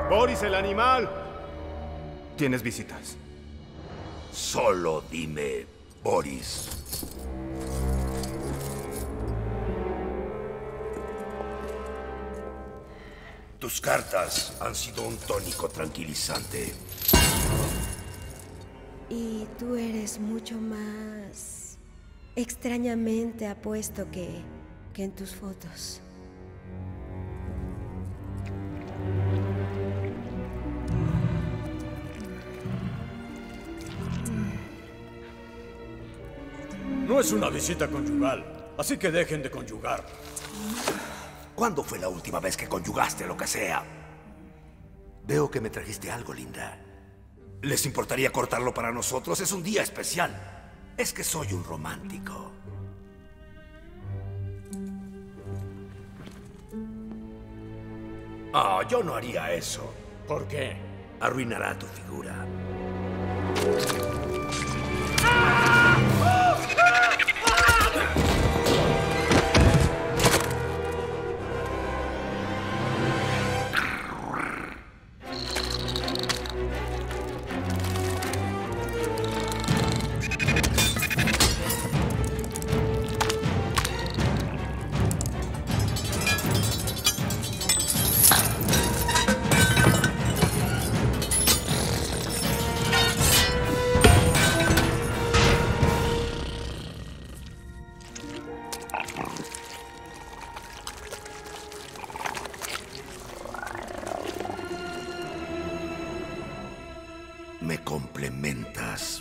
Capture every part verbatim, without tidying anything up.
¡Boris el animal! Tienes visitas. Solo dime, Boris. Tus cartas han sido un tónico tranquilizante. Y tú eres mucho más extrañamente apuesto que, que en tus fotos. No es una visita conyugal, así que dejen de conyugar. ¿Cuándo fue la última vez que conyugaste lo que sea? Veo que me trajiste algo, linda. ¿Les importaría cortarlo para nosotros? Es un día especial. Es que soy un romántico. Ah, yo no haría eso. ¿Por qué? Arruinará tu figura. Me complementas.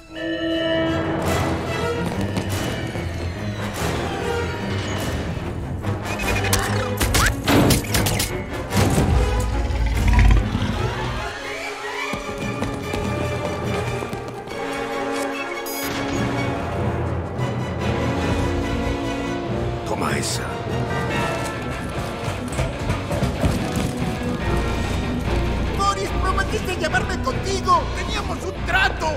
Toma esa. ¡Boris, prometiste llevarme contigo! ¡Teníamos un trato!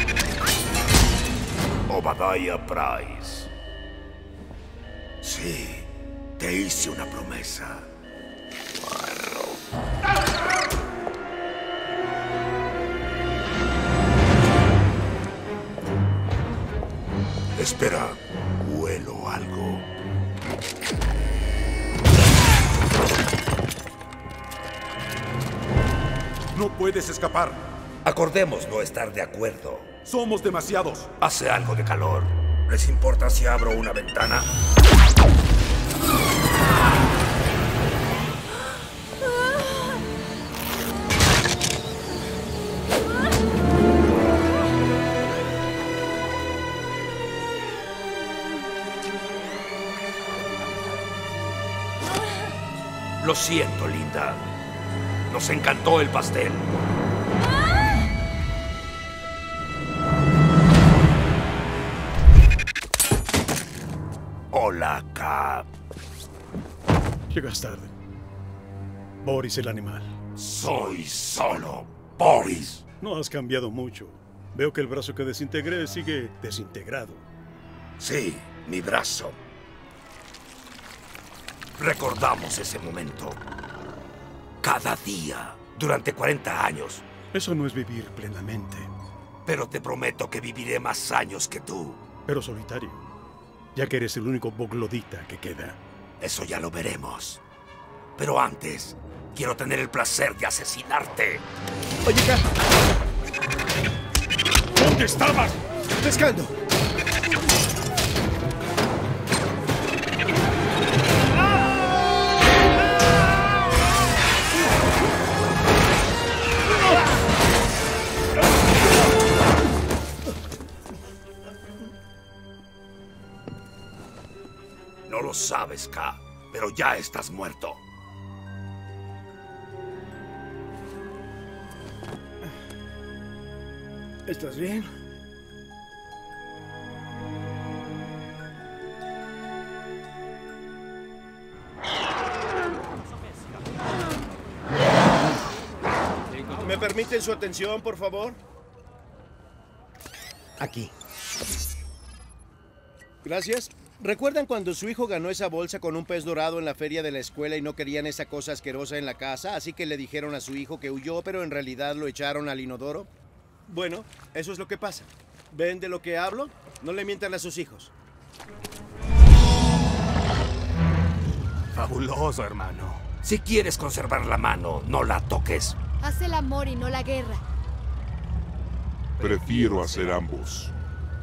Obadiah Price. Sí, te hice una promesa. Espera, huelo algo. No puedes escapar. Acordemos no estar de acuerdo. Somos demasiados. Hace algo de calor. ¿Les importa si abro una ventana? Lo siento, linda. Nos encantó el pastel. Hola, Cap. Llegas tarde. Boris el animal. Soy solo Boris. No has cambiado mucho. Veo que el brazo que desintegré sigue desintegrado. Sí, mi brazo. Recordamos ese momento. Cada día, durante cuarenta años. Eso no es vivir plenamente. Pero te prometo que viviré más años que tú. Pero solitario, ya que eres el único boglodita que queda. Eso ya lo veremos. Pero antes, quiero tener el placer de asesinarte. Oye, Cap. ¿Dónde estabas? Pescando. No lo sabes, K, pero ya estás muerto. ¿Estás bien? ¿Me permiten su atención, por favor? Aquí. Gracias. ¿Recuerdan cuando su hijo ganó esa bolsa con un pez dorado en la feria de la escuela y no querían esa cosa asquerosa en la casa? Así que le dijeron a su hijo que huyó, pero en realidad lo echaron al inodoro. Bueno, eso es lo que pasa. ¿Ven de lo que hablo? No le mientan a sus hijos. Fabuloso, hermano. Si quieres conservar la mano, no la toques. Haz el amor y no la guerra. Prefiero hacer ambos.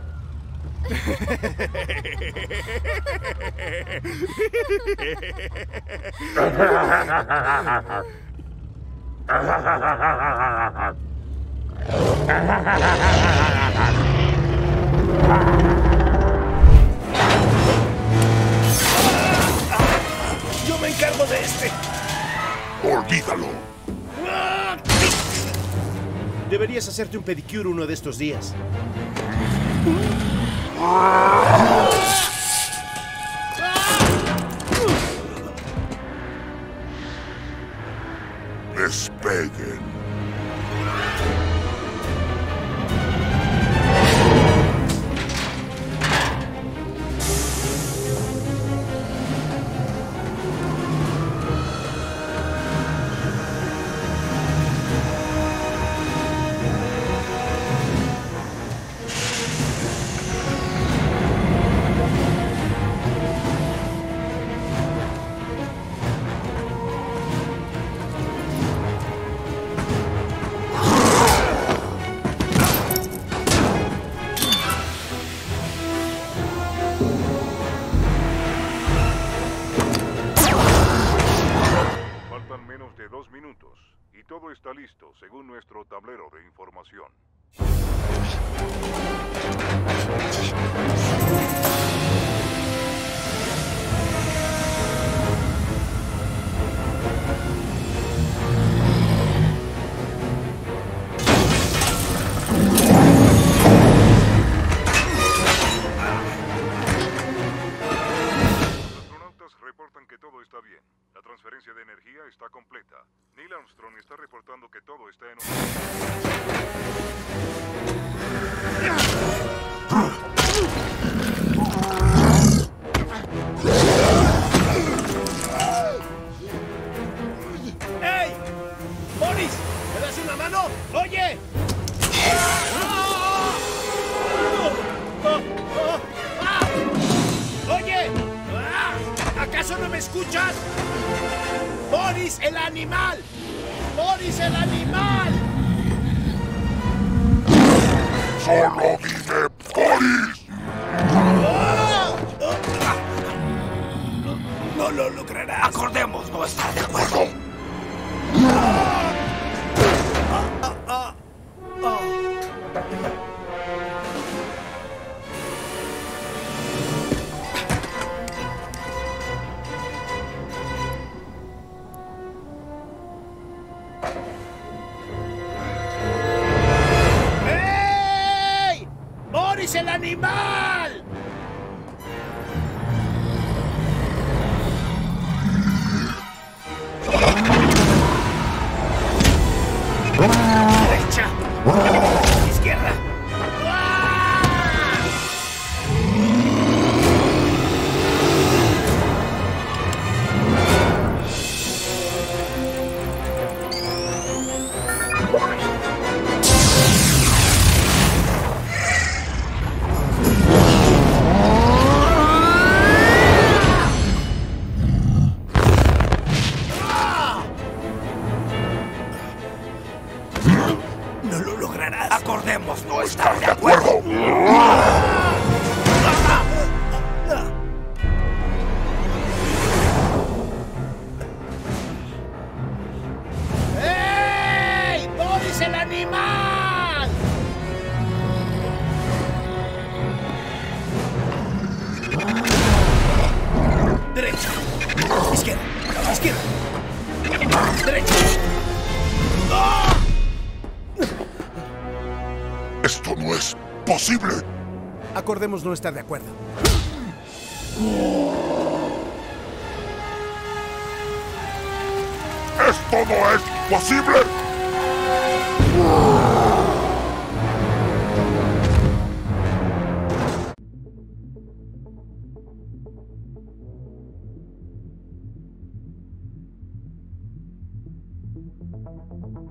¡Yo me encargo de este! Olvídalo. Deberías hacerte un pedicure uno de estos días. Despeguen. Todo está listo, según nuestro tablero de información. Los astronautas reportan que todo está bien. La transferencia de energía está completa. Neil Armstrong está reportando que todo está en orden. ¡Hey! ¡Boris! ¿Me das una mano? ¡Oye! ¡Oye! ¿Acaso no me escuchas? ¡Boris, el animal! ¡Boris, el animal! ¡Solo dime Boris! No, no lo lograrás. Acordemos no estar de acuerdo. ¡El animal! Derecha. Izquierda. Acordemos no estar de acuerdo. ¡Ey! ¡Boris el animal! Derecha. Izquierda. Izquierda. Derecha. ¡Oh! Esto no es posible. Acordemos no estar de acuerdo. ¡Esto no es posible! Thank you.